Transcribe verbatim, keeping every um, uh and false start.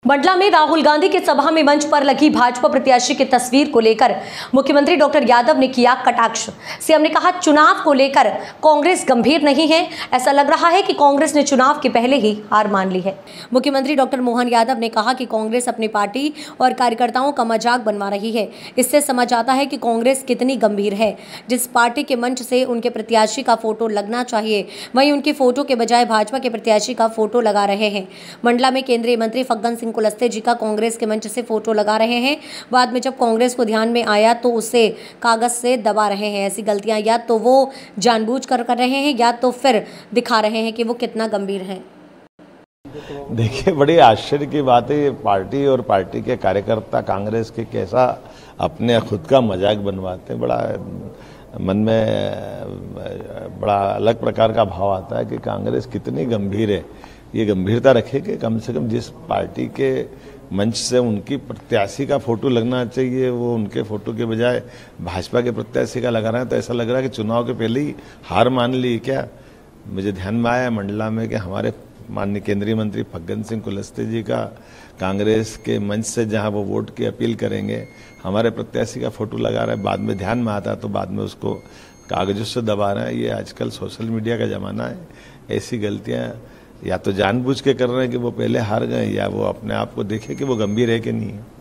मंडला में राहुल गांधी की सभा में मंच पर लगी भाजपा प्रत्याशी की तस्वीर को लेकर मुख्यमंत्री डॉक्टर यादव ने किया कटाक्ष। सीएम ने कहा, चुनाव को लेकर कांग्रेस गंभीर नहीं है। ऐसा लग रहा है कि कांग्रेस ने चुनाव के पहले ही हार मान ली है। मुख्यमंत्री डॉक्टर मोहन यादव ने कहा कि कांग्रेस अपनी पार्टी और कार्यकर्ताओं का मजाक बनवा रही है। इससे समझ आता है कि कांग्रेस कितनी गंभीर है। जिस पार्टी के मंच से उनके प्रत्याशी का फोटो लगना चाहिए, वहीं उनकी फोटो के बजाय भाजपा के प्रत्याशी का फोटो लगा रहे हैं। मंडला में केंद्रीय मंत्री फग्गन सिंह कुलस्ते जी का कांग्रेस के मंच से फोटो लगा रहे हैं। बाद में जब कांग्रेस को ध्यान में आया तो उसे कागज से दबा रहे हैं। ऐसी गलतियां या तो वो जानबूझकर कर रहे हैं या तो फिर दिखा रहे हैं कि वो कितना गंभीर हैं। देखिए, बड़ी आश्चर्य की बात है, ये पार्टी और पार्टी के कार्यकर्ता कांग्रेस के कैसा अपने खुद का मजाक बनवाते हैं। बड़ा मन में बड़ा अलग प्रकार का भाव आता है कि कांग्रेस कितनी गंभीर है। ये गंभीरता रखे कि कम से कम जिस पार्टी के मंच से उनकी प्रत्याशी का फोटो लगना चाहिए, वो उनके फोटो के बजाय भाजपा के प्रत्याशी का लगा रहे हैं। तो ऐसा लग रहा है कि चुनाव के पहले ही हार मान ली क्या। मुझे ध्यान में आया मंडला में कि हमारे माननीय केंद्रीय मंत्री फग्गन सिंह कुलस्ते जी का कांग्रेस के मंच से जहां वो वोट की अपील करेंगे, हमारे प्रत्याशी का फोटो लगा रहे हैं। बाद में ध्यान में आता तो बाद में उसको कागजों से दबा रहे हैं। ये आजकल सोशल मीडिया का ज़माना है। ऐसी गलतियां या तो जानबूझ के कर रहे हैं कि वो पहले हार गए, या वो अपने आप को देखे कि वो गंभीर है कि नहीं है।